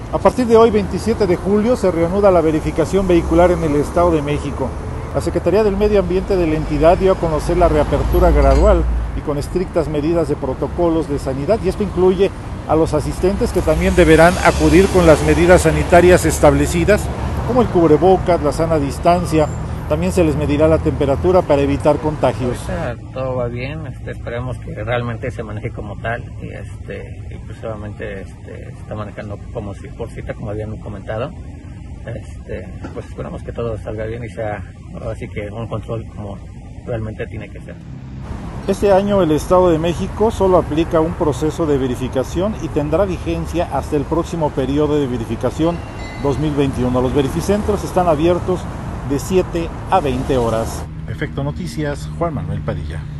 A partir de hoy, 27 de julio, se reanuda la verificación vehicular en el Estado de México. La Secretaría del Medio Ambiente de la entidad dio a conocer la reapertura gradual y con estrictas medidas de protocolos de sanidad, y esto incluye a los asistentes, que también deberán acudir con las medidas sanitarias establecidas, como el cubrebocas, la sana distancia. También se les medirá la temperatura para evitar contagios. Ahorita todo va bien, esperemos que realmente se maneje como tal y pues obviamente se está manejando como si por cita, como habían comentado. Pues esperamos que todo salga bien y sea así que un control como realmente tiene que ser. Este año el Estado de México solo aplica un proceso de verificación y tendrá vigencia hasta el próximo periodo de verificación 2021. Los verificentros están abiertos de 7 a 20 horas. Efecto Noticias, Juan Manuel Padilla.